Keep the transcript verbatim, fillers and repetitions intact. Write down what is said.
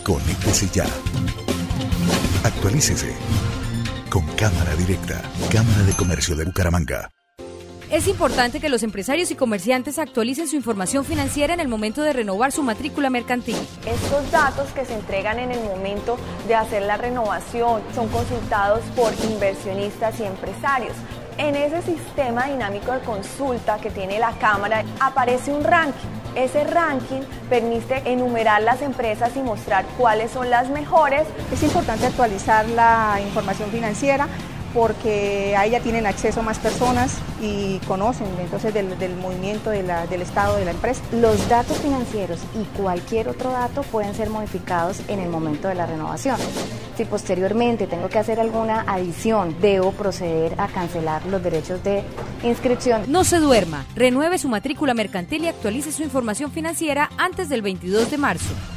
Conéctese ya. Actualícese con Cámara Directa, Cámara de Comercio de Bucaramanga. Es importante que los empresarios y comerciantes actualicen su información financiera en el momento de renovar su matrícula mercantil. Estos datos que se entregan en el momento de hacer la renovación son consultados por inversionistas y empresarios. En ese sistema dinámico de consulta que tiene la Cámara aparece un ranking. Ese ranking permite enumerar las empresas y mostrar cuáles son las mejores. Es importante actualizar la información financiera porque a ella tienen acceso más personas y conocen entonces del, del movimiento de la, del estado de la empresa. Los datos financieros y cualquier otro dato pueden ser modificados en el momento de la renovación. Si posteriormente tengo que hacer alguna adición, debo proceder a cancelar los derechos de inscripción. No se duerma, renueve su matrícula mercantil y actualice su información financiera antes del veintidós de marzo.